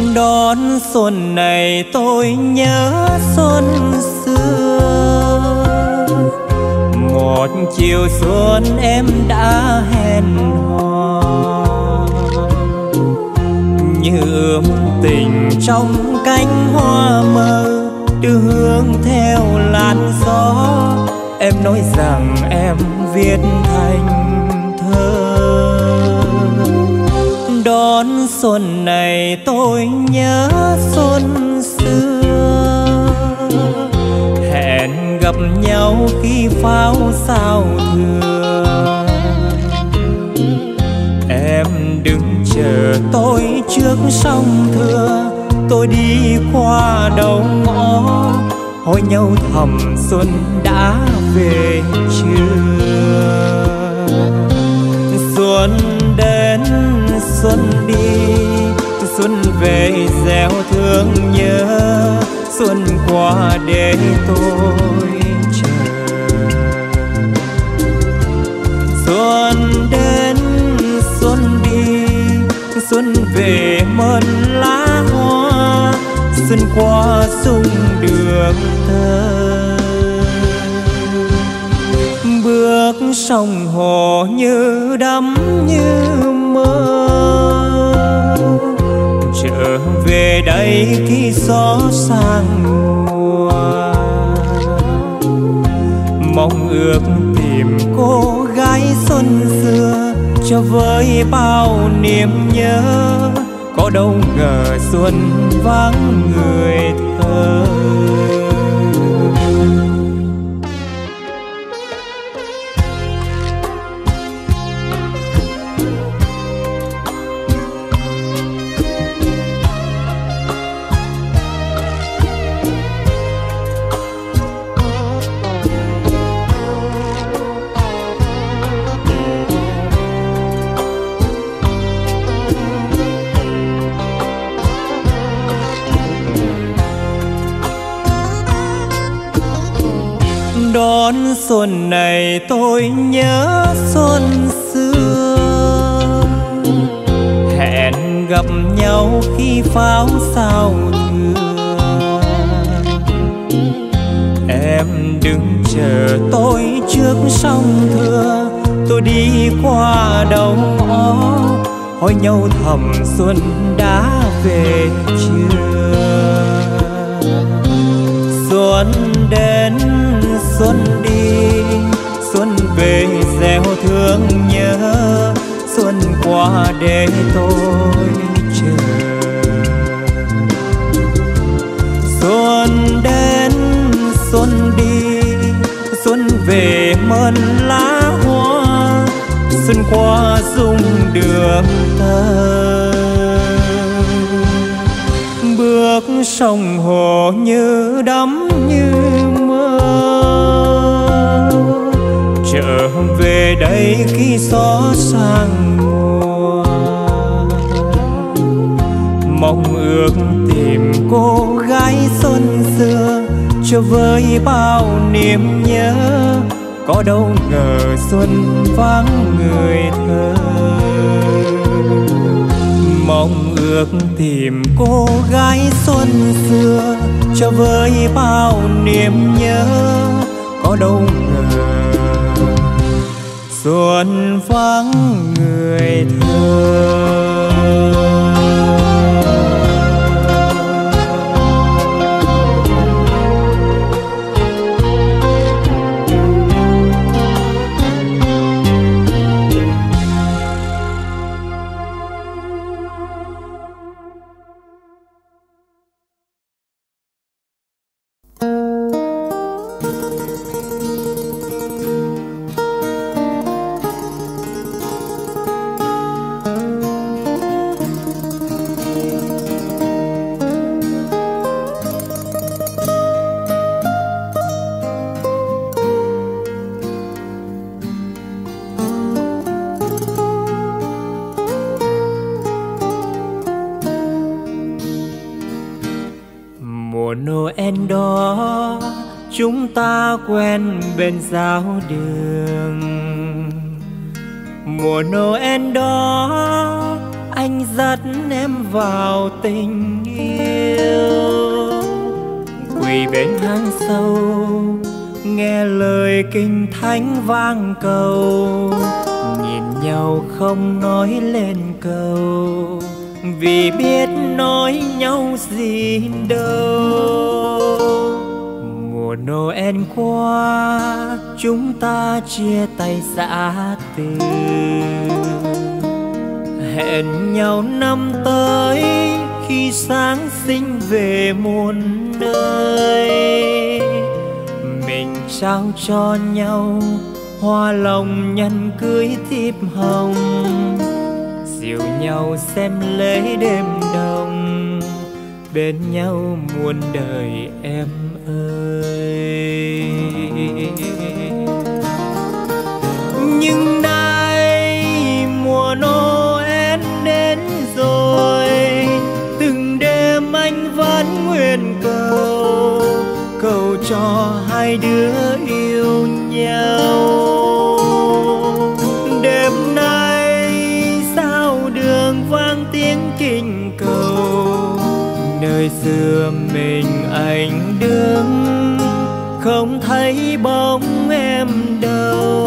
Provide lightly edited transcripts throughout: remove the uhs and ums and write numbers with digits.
Đón xuân này tôi nhớ xuân xưa, một chiều xuân em đã hẹn hò, như ươm tình trong cánh hoa mơ, đưa hương theo làn gió. Em nói rằng em viết thành thơ. Đón xuân này tôi nhớ xuân xưa, hẹn gặp nhau khi pháo sao thừa. Em đứng chờ tôi trước sông Thưa, tôi đi qua đầu ngõ, hỏi nhau thầm xuân đã về chưa. Xuân đến xuân đi, xuân về gieo thương nhớ, xuân qua để tôi chờ. Xuân đến xuân đi, xuân về mơn lá hoa, xuân qua sung đường thơ. Bước sông hồ như đắm như mơ, trở về đây khi gió sang mùa. Mong ước tìm cô gái xuân xưa, cho với bao niềm nhớ. Có đâu ngờ xuân vắng người thơ. Đón xuân này tôi nhớ xuân xưa, hẹn gặp nhau khi pháo sao thừa. Em đứng chờ tôi trước sông Thưa, tôi đi qua đầu ngõ, hỏi nhau thầm xuân đã về chưa. Xuân đến xuân đi, xuân về gieo thương nhớ, xuân qua để tôi chờ. Xuân đến xuân đi, xuân về mơn lá hoa, xuân qua dung đường thơ. Bước sông hồ như đắm như mơ, trở về đây khi gió sang mùa. Mong ước tìm cô gái xuân xưa, cho với bao niềm nhớ. Có đâu ngờ xuân vắng người thơ. Mong ước tìm cô gái xuân xưa, cho với bao niềm nhớ. Có đâu ngờ xuân vắng người thơ. Noel đó chúng ta quen bên giáo đường. Mùa Noel đó anh dắt em vào tình yêu. Quỳ bên hang sâu nghe lời kinh thánh vang cầu, nhìn nhau không nói lên câu, vì biết nói nhau gì đâu. Mùa Noel qua chúng ta chia tay giã từ, hẹn nhau năm tới khi sáng sinh về muôn nơi. Mình trao cho nhau hoa lòng nhẫn cưới thiếp hồng, dìu nhau xem lễ đêm đông, bên nhau muôn đời em ơi. Nhưng nay mùa Noel đến rồi, từng đêm anh vẫn nguyện cầu, cầu cho hai đứa yêu nhau. Đêm nay sao đường vang tiếng kinh cầu, nơi xưa mình anh đứng không thấy bóng em đâu.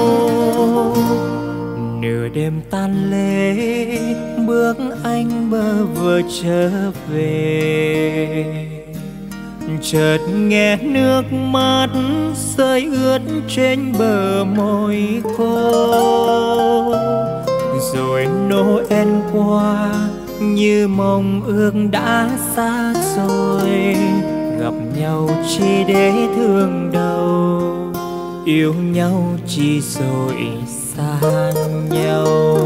Nửa đêm tan lễ bước anh bơ vơ trở về, chợt nghe nước mắt rơi ướt trên bờ môi khô. Rồi Noel qua như mong ước đã xa rồi, gặp nhau chỉ để thương đau, yêu nhau chỉ rồi xa nhau.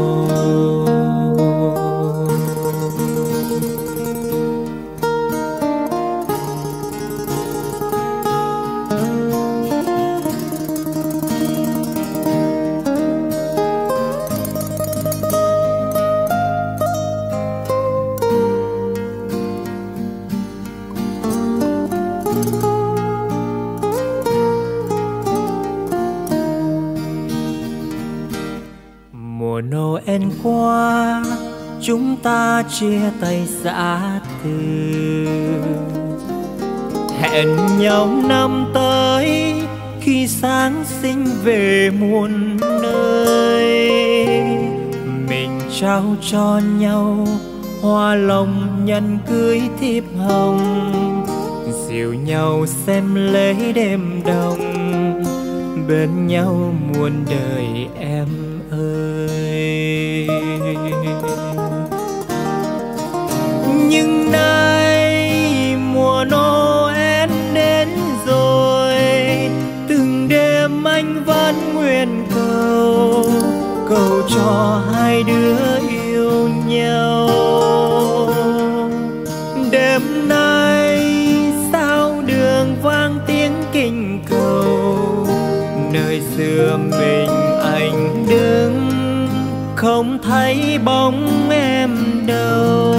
Mùa Noel qua chúng ta chia tay giã từ, hẹn nhau năm tới khi sáng sinh về muôn nơi. Mình trao cho nhau hoa lòng nhẫn cưới thiếp hồng, dìu nhau xem lễ đêm đông, bên nhau muôn đời em ơi. Nhưng nay mùa Noel đến rồi, từng đêm anh vẫn nguyện cầu, cầu cho hai đứa yêu nhau. Đêm nay sao đường vang tiếng kinh cầu, nơi xưa mình anh đứng không thấy bóng em đâu.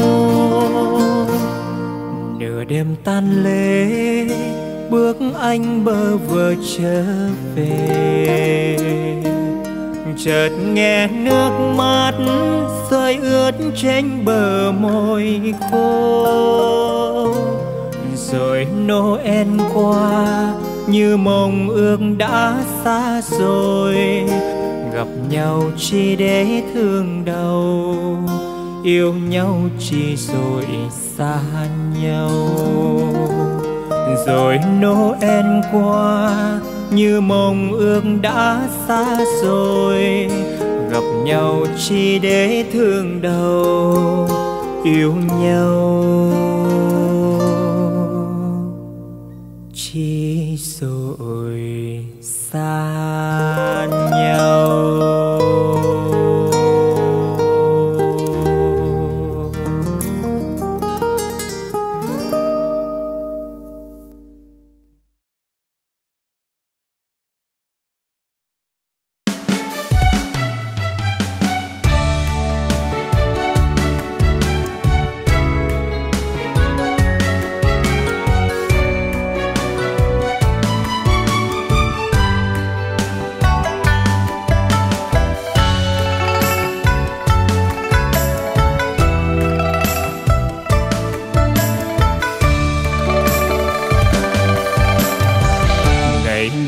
Nửa đêm tan lễ bước anh bơ vơ trở về, chợt nghe nước mắt rơi ướt trên bờ môi khô. Rồi Noel qua như mong ước đã xa rồi, gặp nhau chỉ để thương đau, yêu nhau chỉ rồi xa nhau. Rồi Noel qua như mong ước đã xa rồi, gặp nhau chỉ để thương đau, yêu nhau chỉ rồi xa nhau.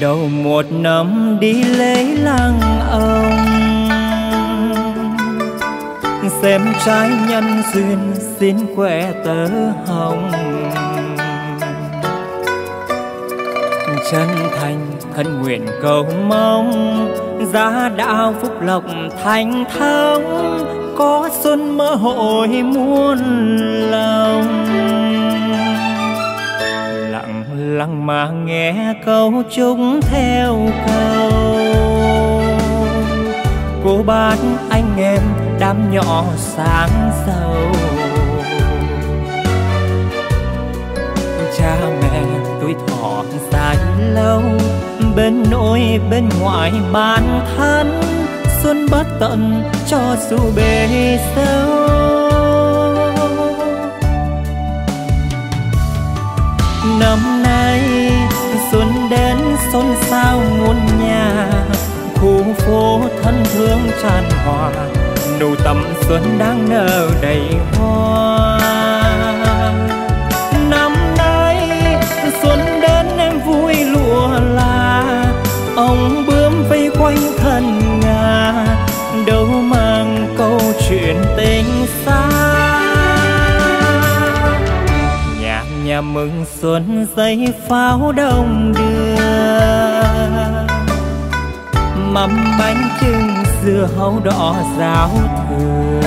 đầu một năm đi lấy lăng ông, xem trái nhân duyên xin que tớ hồng. Chân thành thân nguyện cầu mong, gia đạo phúc lộc thành thống, có xuân mơ hội muôn lòng. Lặng lặng mà nghe câu chúc theo câu, cô bác anh em đám nhỏ sáng giàu. Cha mẹ tuổi thọ dài lâu, bên nội bên ngoại bạn thân, xuân bất tận cho dù bề sâu. Năm nay xuân đến xôn xao muôn nhà, khu phố thân thương tràn hòa, nụ tầm xuân đang nở đầy hoa. Năm nay xuân đến em vui lụa là, ông bướm vây quanh thân ngà, đâu mang câu chuyện tình xa. Nhà mừng xuân giấy pháo đông đưa, mâm bánh chưng dưa hấu đỏ ráo thừa.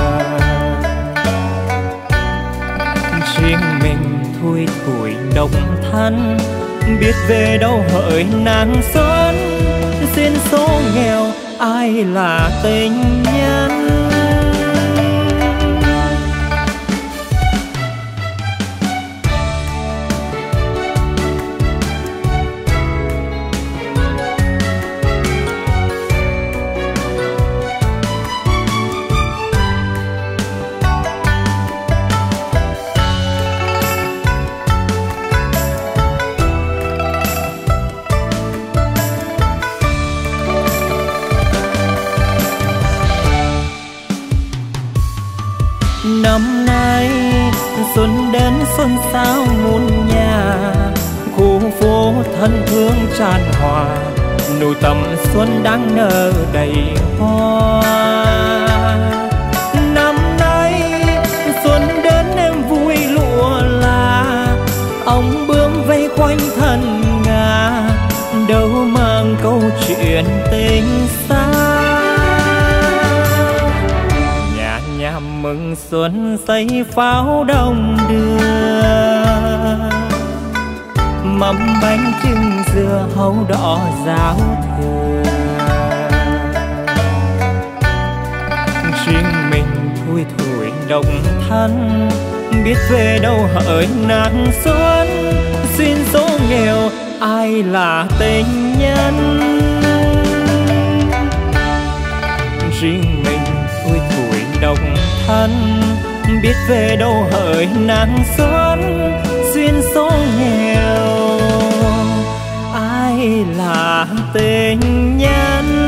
Riêng mình thui thủi độc thân, biết về đâu hỡi nàng xuân, xin số nghèo ai là tình nhân. Năm nay xuân đến xuân sao muôn nhà, khu phố thân thương tràn hòa, nụ tầm xuân đang nở đầy hoa. Năm nay xuân đến em vui lụa là, ông bướm vây quanh thân ngà, đâu mang câu chuyện tình xa. Nhà mừng xuân giấy pháo đông đưa, mâm bánh chưng dưa hấu đỏ ráo thừa. Riêng mình thui thủi độc thân, biết về đâu hỡi nàng xuân, xin số nghèo ai là tình nhân. Riêng mình thui thủi độc thân, biết về đâu hỡi nàng xuân, duyên số nghèo ai là tình nhân.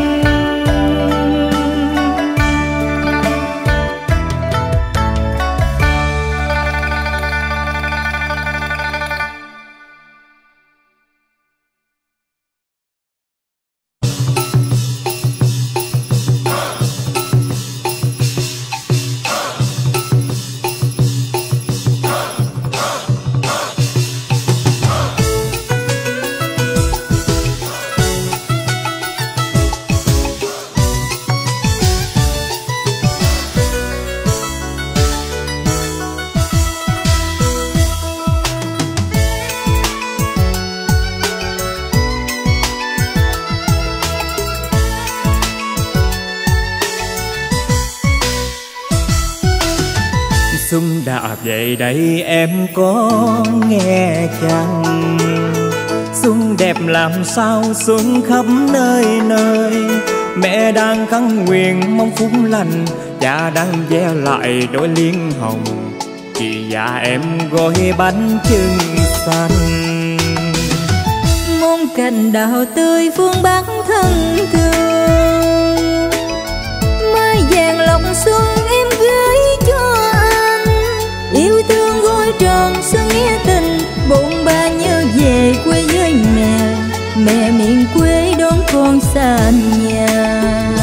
Xuân đã về đây em có nghe chăng? Xuân đẹp làm sao xuân khắp nơi nơi, mẹ đang khấn nguyện mong phúc lành, cha đang ve lại đôi liên hồng, chị và em gói bánh chưng xanh. Mong cành đào tươi phương Bắc thân thương, mai vàng lòng xuân em gửi cho anh, yêu thương gối tròn xuân nghĩa tình, bộn ba nhớ về quê với mẹ, con xa nhà.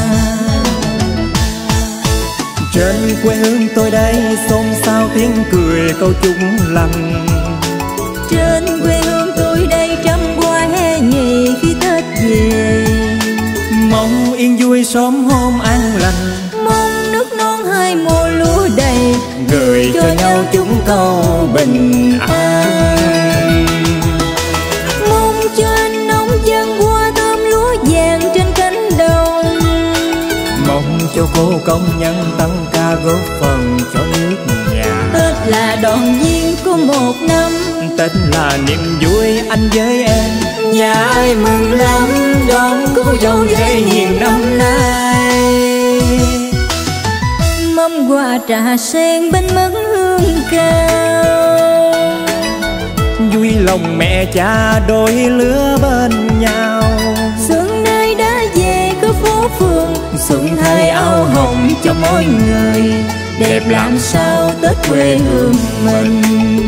Trên quê hương tôi đây xôn xao tiếng cười câu chúc lành. Trên quê hương tôi đây trăm hoa hè nhì khi Tết về. Mong yên vui sớm hôm an lành, mong nước non hai mùa lúa đầy, gửi cho nhau chúng câu bình an. Mong cho anh nông dân qua tôm lúa vàng trên cánh đồng, mong cho cô công nhân tăng ca góp phần cho nước nhà. Tết là đoàn viên của một năm, Tết là niềm vui anh với em. nhà ai mừng lắm đón cô dâu về hiền năm nay. Mâm quà trà sen bánh mứt hương cao, vui lòng mẹ cha đôi lứa bên nhau. xuân nay đã về có phố phường, xuân thay áo hồng cho mỗi người, đẹp làm sao Tết quê hương mình.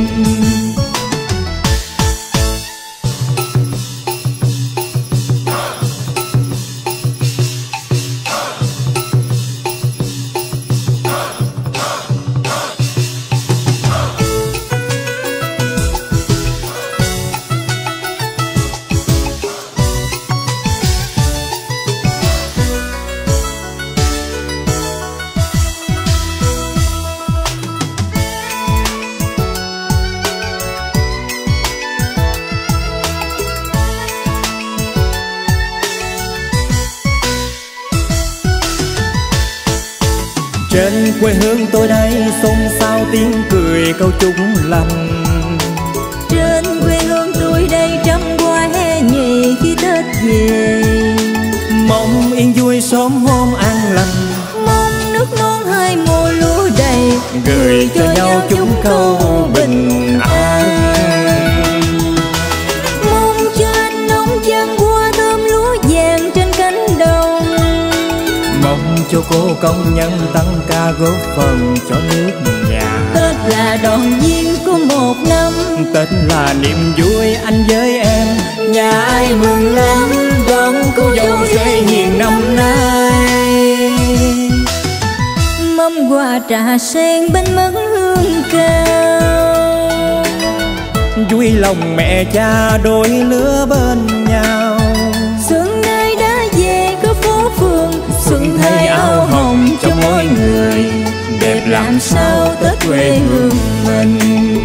Trên quê hương tôi đây xôn xao tiếng cười câu chúc lành. Trên quê hương tôi đây trăm hoa hè nhì khi Tết về. Mong yên vui sớm hôm an lành, mong nước non hai mùa lúa đầy, gửi cho nhau chúng câu bình an. Mong cho anh nông dân qua tôm lúa vàng trên cánh đồng, mong cho cô công nhân tăng ca góp phần cho nước nhà. Tết là đoàn viên của một năm, Tết là niềm vui anh với em. nhà ai mừng lắm đón cô dâu về hiền năm nay. Mâm quà trà sen bánh mứt hương cao, vui lòng mẹ cha đôi lứa bên nhau. xuân nay đã về có phố phường, xuân thay áo hồng cho mỗi người, đẹp làm sao Tết quê hương mình.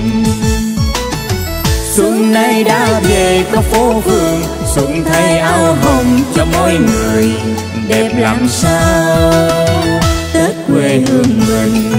Xuân nay đã về có phố phường, xuân thay áo hồng cho mỗi người, đẹp làm sao Tết quê hương mình.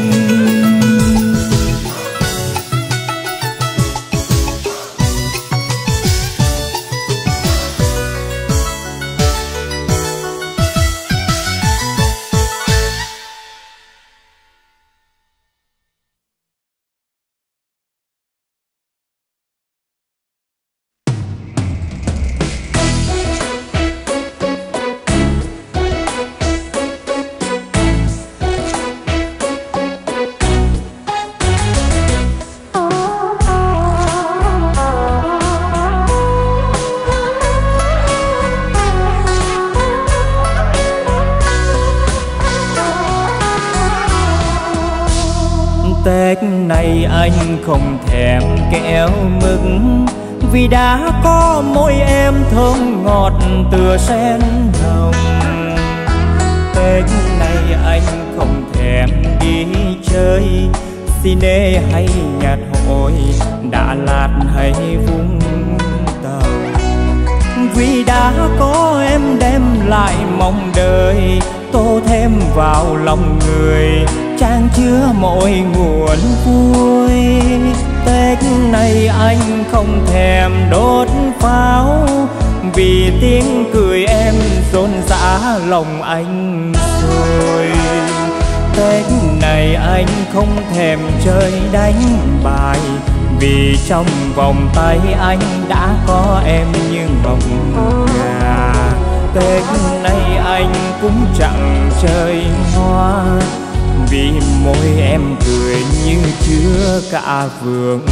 Tết này anh không thèm kẹo mực, vì đã có môi em thơm ngọt tựa sen hồng. Tết này anh không thèm đi chơi Cine hay Nhật Hội, Đà Lạt hay Vũng Tàu, vì đã có em đem lại mong đời, tô thêm vào lòng người, chan chứa mỗi nguồn vui. Tết này anh không thèm đốt pháo, vì tiếng cười em rộn rã lòng anh rồi. Tết này anh không thèm chơi đánh bài, vì trong vòng tay anh đã có em như mộng gà. Tết này anh cũng chẳng chơi hoa, vì môi em cười như chứa cả vườn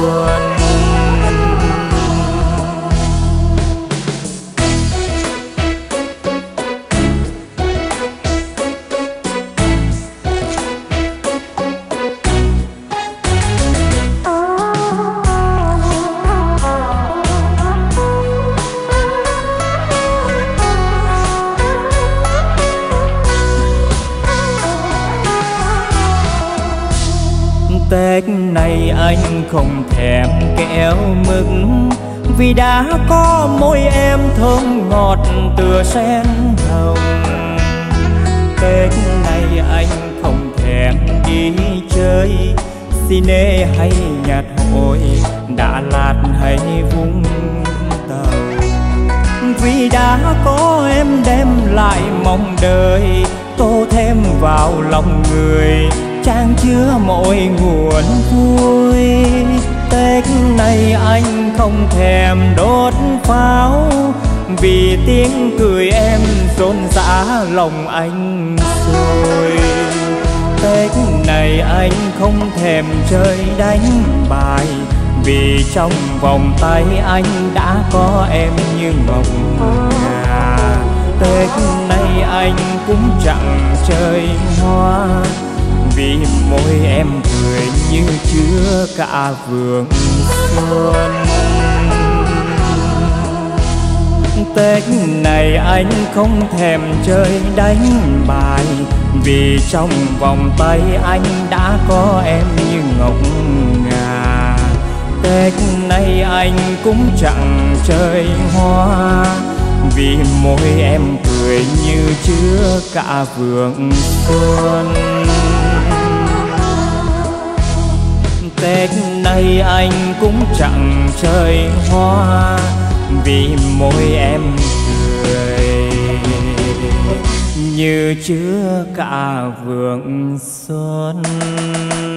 xuân. này anh không thèm kẹo mực, vì đã có môi em thơm ngọt tựa sen hồng. Tết này anh không thèm đi chơi Cine hay nhạc hội, Đà Lạt hay Vũng Tàu, vì đã có em đem lại mong đời, tô thêm vào lòng người, chan chứa mỗi nguồn vui. Tết này anh không thèm đốt pháo, vì tiếng cười em rộn rã lòng anh rồi. Tết này anh không thèm chơi đánh bài, vì trong vòng tay anh đã có em như ngọc ngà. Tết này anh cũng chẳng chơi hoa, vì môi em cười như chứa cả vườn xuân. Tết này anh không thèm chơi đánh bài, vì trong vòng tay anh đã có em như ngọc ngà. Tết này anh cũng chẳng chơi hoa, vì môi em cười như chứa cả vườn xuân. Tết này anh cũng chẳng chơi hoa, vì môi em cười như chứa cả vườn xuân.